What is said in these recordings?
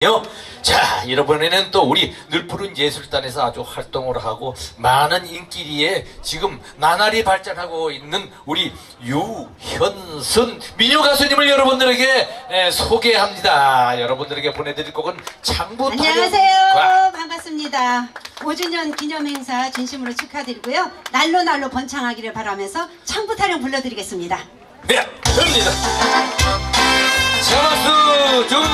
자, 이번에는 또 우리 늘푸른 예술단에서 아주 활동을 하고 많은 인기리에 지금 나날이 발전하고 있는 우리 유현선 민요 가수님을 여러분들에게 소개합니다. 여러분들에게 보내드릴 곡은 창부. 안녕하세요. 반갑습니다. 5주년 기념행사 진심으로 축하드리고요. 날로 번창하기를 바라면서 창부 타령 불러드리겠습니다. 네, 됩니다. 자, 박수 주.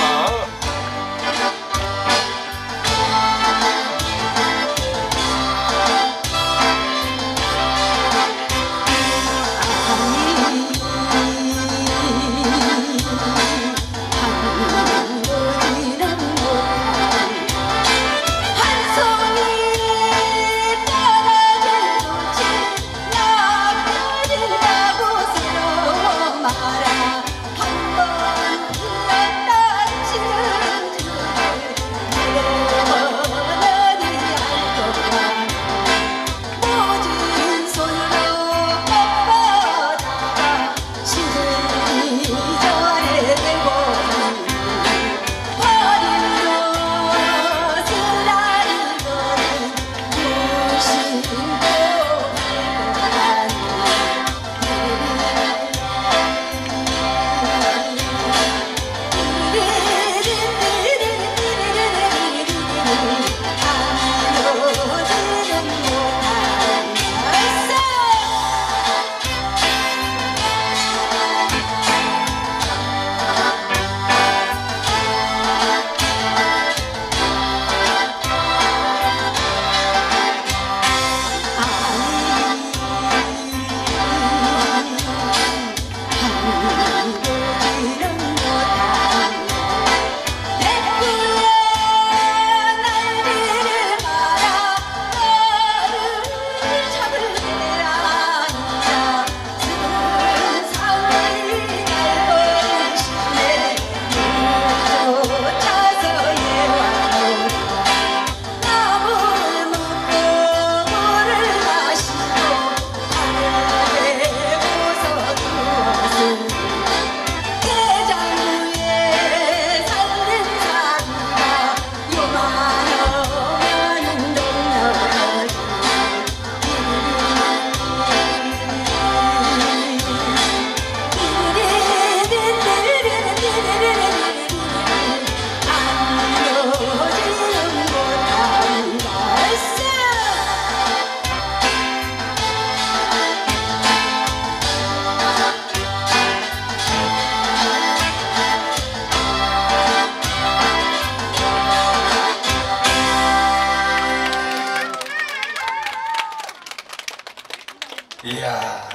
이야.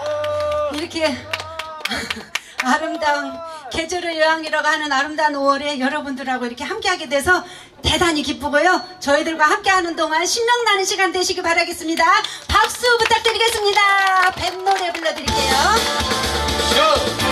이렇게 아름다운 계절의 여왕이라고 하는 아름다운 5월에 여러분들하고 이렇게 함께하게 돼서 대단히 기쁘고요. 저희들과 함께하는 동안 신명나는 시간 되시기 바라겠습니다. 박수 부탁드리겠습니다. 뱃노래 불러드릴게요.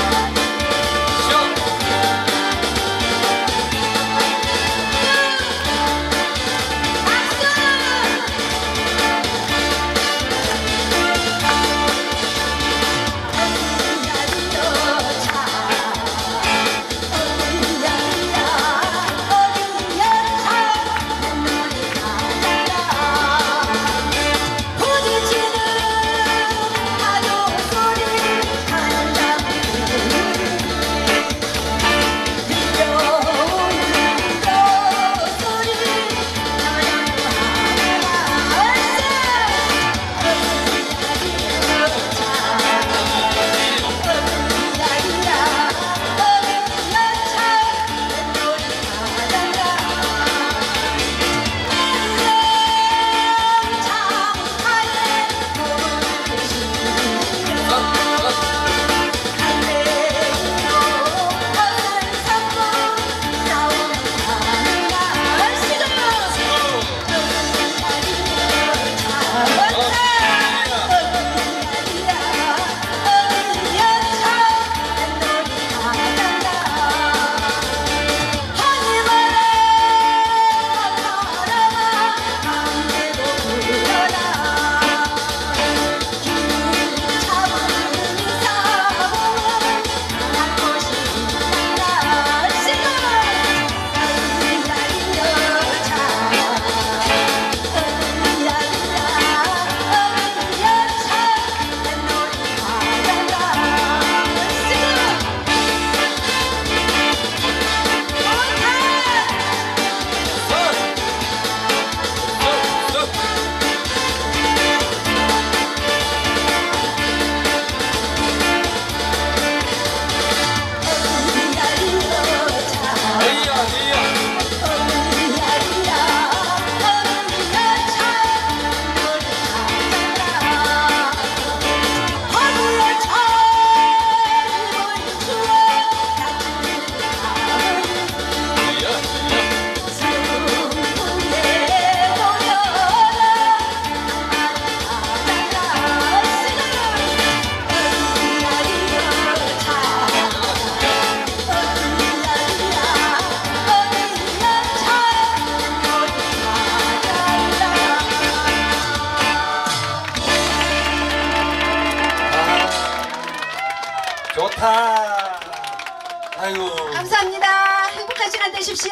축하. 아이고. 감사합니다. 행복한 시간 되십시오.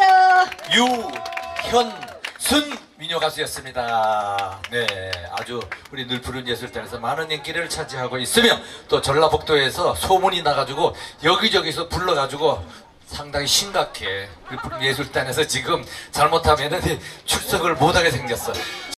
유현순 민요 가수였습니다. 네, 아주 우리 늘푸른 예술단에서 많은 인기를 차지하고 있으며 또 전라북도에서 소문이 나가지고 여기저기서 불러가지고 상당히 심각해. 늘푸른 예술단에서 지금 잘못하면은 출석을 못하게 생겼어.